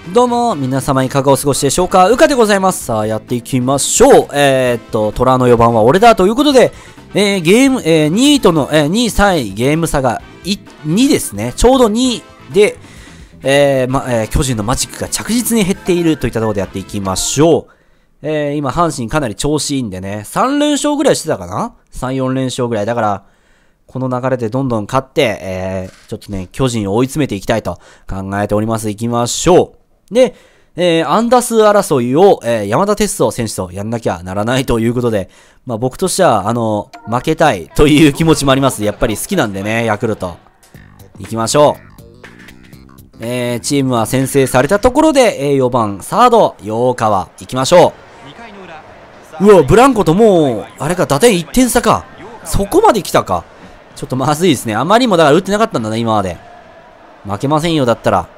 どうも、皆様いかがお過ごしでしょうか。うかでございます。さあ、やっていきましょう。虎の4番は俺だということで、ゲーム、2位との、2位、3位、ゲーム差が2ですね。ちょうど2で、巨人のマジックが着実に減っているといったところでやっていきましょう。今、阪神かなり調子いいんでね、3連勝ぐらいしてたかな ?3、4連勝ぐらい。だから、この流れでどんどん勝って、ちょっとね、巨人を追い詰めていきたいと考えております。いきましょう。で、アンダー数争いを、山田哲人選手とやんなきゃならないということで、まあ僕としては、負けたいという気持ちもあります。やっぱり好きなんでね、ヤクルト。いきましょう。チームは先制されたところで、4番、サード、陽川、いきましょう。うわ、ブランコともう、あれか、打点1点差か。そこまで来たか。ちょっとまずいですね。あまりにもだから打ってなかったんだね、今まで。負けませんよ、だったら。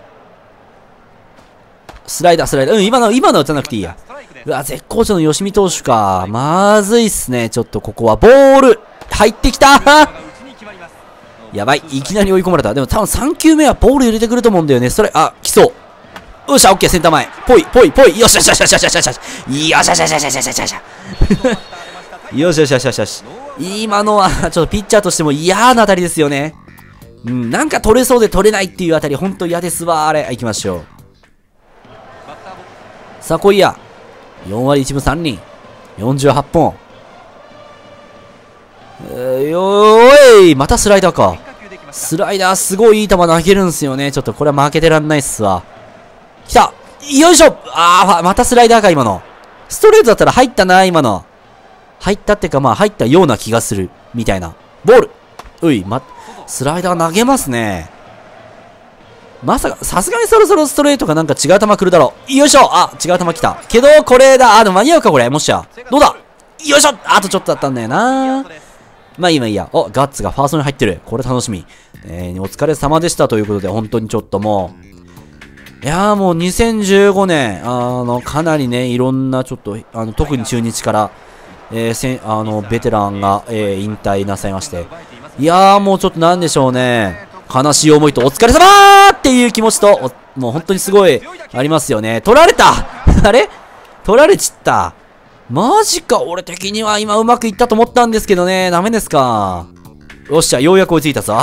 スライダー。今の打たなくていいや。うわ、絶好調の吉見投手か。まずいっすね。ちょっとここはボール入ってきたやばい。いきなり追い込まれた。でも多分3球目はボール入れてくると思うんだよね。それ、来そう。よっしゃ、オッケー、センター前。ぽい。よしよしよしよしよしよしよし。よしよしよしよしよしよしよし。よしよしよしよしよし。今のは、ちょっとピッチャーとしても嫌な当たりですよね。うん、なんか取れそうで取れないっていう当たり、ほんと嫌ですわ。あれ、行きましょう。さあ来いや。4割1分3厘。48本。またスライダーか。スライダーすごいいい球投げるんすよね。ちょっとこれは負けてらんないっすわ。来たよいしょまたスライダーか、今の。ストレートだったら入ったな、今の。入ったってか、まあ入ったような気がする。みたいな。ボールスライダー投げますね。まさか、さすがにそろそろストレートかなんか違う球来るだろう。よいしょ違う球来た。けど、これだ。でも間に合うか、これ。もしや。どうだよいしょあとちょっとだったんだよな。まあいいや。ガッツがファーストに入ってる。これ楽しみ。お疲れ様でしたということで、本当にちょっともう。いやーもう2015年、かなりね、いろんなちょっと、特に中日から、ベテランが、引退なさいまして。いやーもうちょっとなんでしょうね。悲しい思いとお疲れ様ーっていう気持ちと、もう本当にすごいありますよね。取られたあれ取られちった。マジか。俺的には今うまくいったと思ったんですけどね。ダメですか。よっしゃ、ようやく追いついたぞ。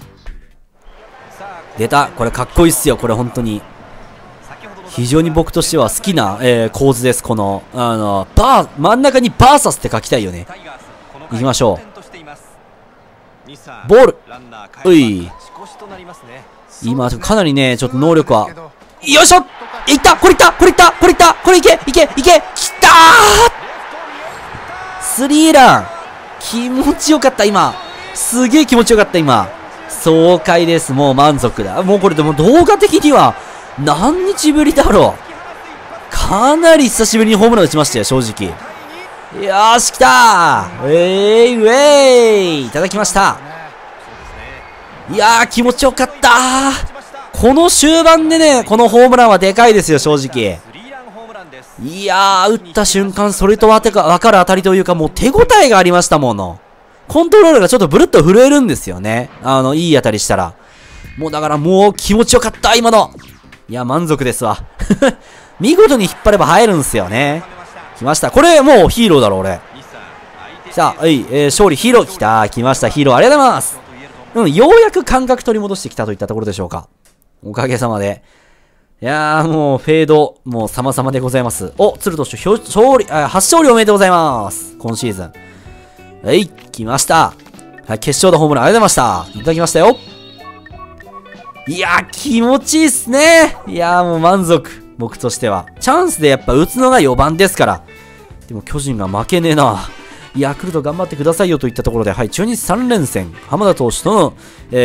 出た。これかっこいいっすよ。これ本当に。非常に僕としては好きな、構図です。この、真ん中にバーサスって書きたいよね。行きましょう。ボール今、かなりね、ちょっと能力は。よいしょいったこれいけきたースリーラン気持ちよかった今。すげえ気持ちよかった今。爽快です。もう満足だ。もうこれでも動画的には何日ぶりだろう。かなり久しぶりにホームラン打ちましたよ、正直。よーし、来たーいただきました。いやー、気持ちよかったー。この終盤でね、このホームランはでかいですよ、正直。いやー、打った瞬間、それと分かる当たりというか、もう手応えがありましたもの。コントロールがちょっとブルッと震えるんですよね。いい当たりしたら。もうだからもう気持ちよかった、今の。いや、満足ですわ。見事に引っ張れば入るんすよね。来ました。これ、もうヒーローだろ、俺。さあ、勝利、ヒーロー。来ました、ヒーロー。ありがとうございます。ようやく感覚取り戻してきたといったところでしょうか。おかげさまで。いやー、もう、フェード、もう様々でございます。鶴投手、初勝利おめでとうございます。今シーズン。来ました。はい、決勝のホームランありがとうございました。いただきましたよ。いやー、気持ちいいっすね。いやー、もう満足。僕としては。チャンスでやっぱ打つのが4番ですから。でも巨人が負けねえな。ヤクルト頑張ってくださいよといったところで、はい、中日3連戦、浜田投手との、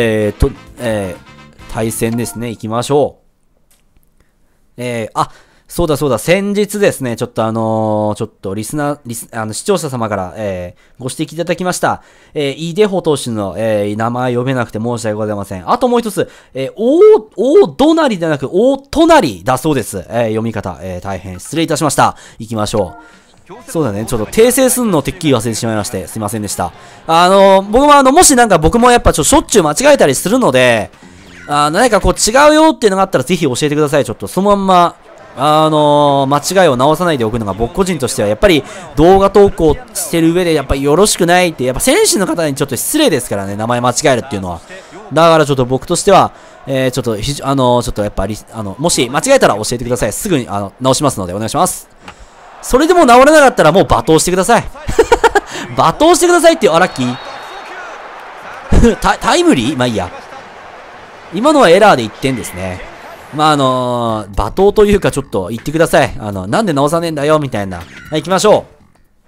対戦ですね、行きましょう。そうだ、先日ですね、ちょっとちょっと視聴者様から、ご指摘いただきました、イデホ投手の、名前読めなくて申し訳ございません。あともう一つ、大隣ではなく、大隣だそうです。読み方、大変失礼いたしました。行きましょう。そうだね、ちょっと訂正すんのてっきり忘れてしまいまして、すいませんでした。僕ももしなんか僕もやっぱしょっちゅう間違えたりするので、 何かこう違うよっていうのがあったらぜひ教えてください。ちょっとそのまんま、間違いを直さないでおくのが僕個人としては、やっぱり動画投稿してる上で、やっぱりよろしくないって、やっぱ選手の方にちょっと失礼ですからね、名前間違えるっていうのは。だからちょっと僕としては、ちょっと、ちょっとやっぱり、もし間違えたら教えてください。すぐに、直しますのでお願いします。それでも直れなかったらもう罵倒してください。罵倒してくださいっていう、ラッキータイムリーまあいいや。今のはエラーで1点ですね。まあ罵倒というかちょっと言ってください。なんで直さねえんだよ、みたいな。はい、行きましょ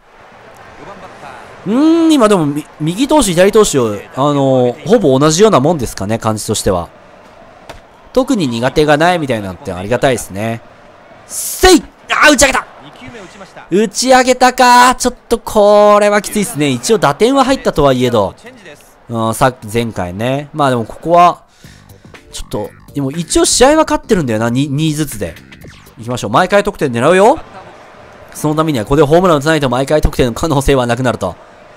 う。今でも、右投手、左投手、ほぼ同じようなもんですかね、感じとしては。特に苦手がないみたいなのってありがたいですね。せい打ち上げた打ち上げたかちょっとこれはきついですね。一応打点は入ったとはいえど。前回ね。まあでもここは、ちょっと、でも一応試合は勝ってるんだよな、2ずつで。行きましょう。毎回得点狙うよ。そのためにはここでホームラン打たないと毎回得点の可能性はなくなると。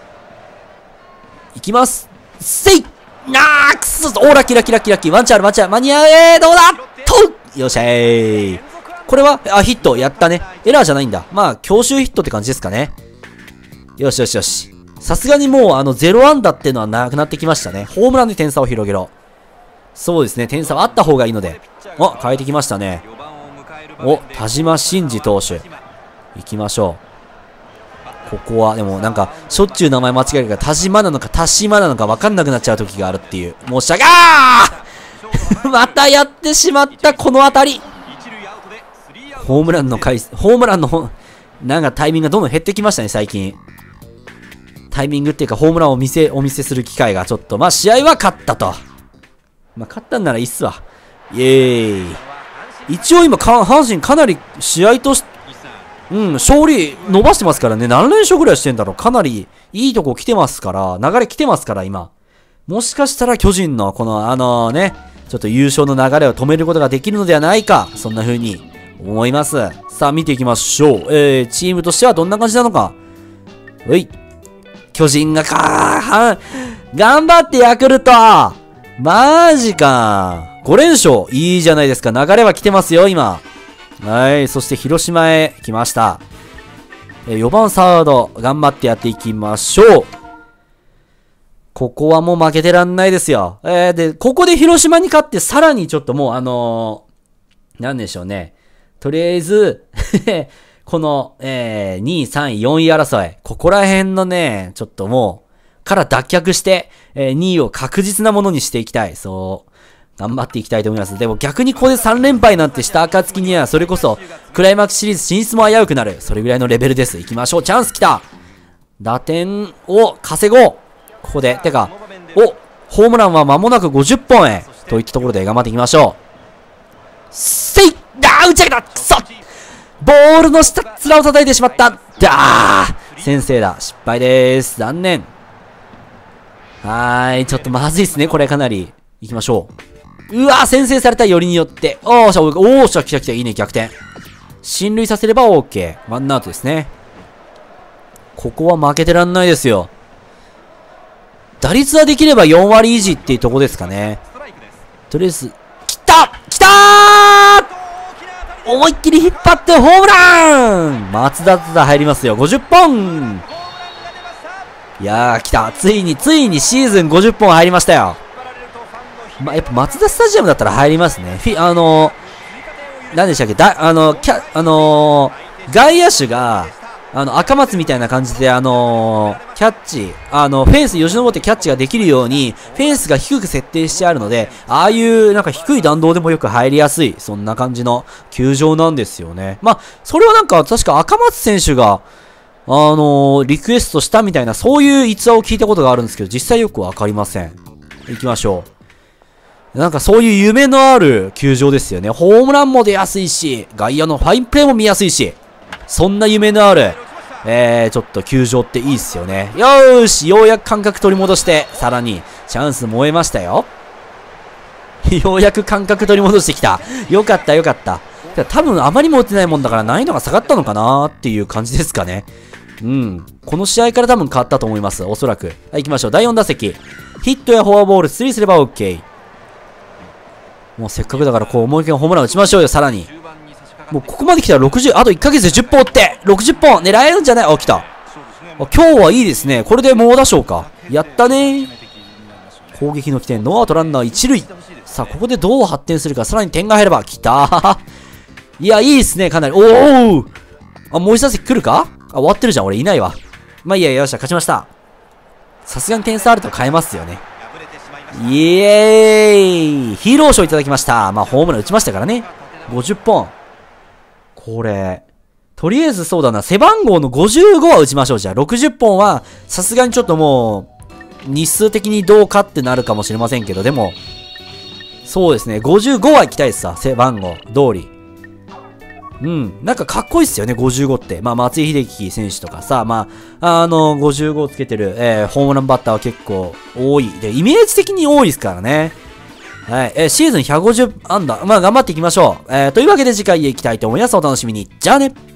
いきます。せいくそラッキー。ワンチャンある、間に合えどうだとよっしゃー。これは、ヒット、やったね。エラーじゃないんだ。まあ、強襲ヒットって感じですかね。よし。さすがにもう、0安打っていうのはなくなってきましたね。ホームランで点差を広げろ。そうですね、点差はあった方がいいので。変えてきましたね。田島慎二投手。行きましょう。ここは、でもなんか、しょっちゅう名前間違えるから、田島なのか田島なのか分かんなくなっちゃう時があるっていう。申し訳またやってしまった、この当たり。ホームランの、なんかタイミングがどんどん減ってきましたね、最近。タイミングっていうか、ホームランをお見せする機会がちょっと、まあ、試合は勝ったと。まあ、勝ったんならいいっすわ。イエーイ。一応今、阪神かなり試合として、勝利伸ばしてますからね。何連勝ぐらいしてんだろう。かなりいいとこ来てますから、流れ来てますから、今。もしかしたら巨人のこのちょっと優勝の流れを止めることができるのではないか。そんな風に思います。さあ、見ていきましょう。チームとしてはどんな感じなのか。巨人が頑張ってヤクルトマジか。5連勝。いいじゃないですか。流れは来てますよ、今。はい。そして広島へ来ました。4番サード、頑張ってやっていきましょう。ここはもう負けてらんないですよ。で、ここで広島に勝って、さらにちょっともうなんでしょうね。とりあえず、この、2位、3位、4位争い。ここら辺のね、ちょっともう、から脱却して、2位を確実なものにしていきたい。そう。頑張っていきたいと思います。でも逆にここで3連敗なんてした暁には、それこそ、クライマックスシリーズ進出も危うくなる。それぐらいのレベルです。行きましょう。チャンス来た。打点を稼ごう。ここで。てか、ホームランは間もなく50本へ。といったところで頑張っていきましょう。せい打ち上げたくそボールの下、面を叩いてしまった先制だ。失敗です。残念。ちょっとまずいっすね。これかなり。行きましょう。先制されたよりによって。来た。いいね、逆転。進塁させれば OK。ワンアウトですね。ここは負けてらんないですよ。打率はできれば4割維持っていうとこですかね。とりあえず、来た思いっきり引っ張ってホームラン松田入りますよ。50本いやー、来た。ついにシーズン50本入りましたよ。やっぱ松田スタジアムだったら入りますね。何でしたっけ外野手が、赤松みたいな感じで、キャッチ、フェンスよじ登ってキャッチができるように、フェンスが低く設定してあるので、ああいう、なんか低い弾道でもよく入りやすい、そんな感じの球場なんですよね。まあ、それはなんか、確か赤松選手が、リクエストしたみたいな、そういう逸話を聞いたことがあるんですけど、実際よくわかりません。行きましょう。なんかそういう夢のある球場ですよね。ホームランも出やすいし、外野のファインプレーも見やすいし、そんな夢のある、ちょっと球場っていいっすよね。よーし、ようやく感覚取り戻して、さらに、チャンス燃えましたよ。ようやく感覚取り戻してきた。よかった。多分あまりも打ってないもんだから難易度が下がったのかなーっていう感じですかね。この試合から多分変わったと思います。おそらく。はい、行きましょう。第4打席。ヒットやフォアボール、出塁すれば OK。 もうせっかくだからこう思いっきりホームラン打ちましょうよ、さらに。もうここまで来たら60、あと1ヶ月で10本打って、60本狙えるんじゃない？あ、来た。今日はいいですね。これで猛打賞か。やったね。攻撃の起点、ノーアウトランナー1塁。さあ、ここでどう発展するか。さらに点が入れば。来たー。いや、いいですね、かなり。おー！あ、もう一打席来るか？あ、終わってるじゃん。俺いないわ。まあいいや、よっしゃ、勝ちました。さすがに点差あると変えますよね。イエーイ！ヒーロー賞いただきました。まあ、ホームラン打ちましたからね。50本。これ、とりあえずそうだな、背番号の55は打ちましょう。じゃあ、60本は、さすがにちょっともう、日数的にどうかってなるかもしれませんけど、でも、そうですね、55は行きたいですさ、背番号、通り。うん、なんかかっこいいっすよね、55って。まあ、松井秀喜選手とかさ、まあ、55をつけてる、ホームランバッターは結構多い。で、イメージ的に多いですからね。はい。シーズン150安打。まあ、頑張っていきましょう。というわけで次回へ行きたいと思います。お楽しみに。じゃあね。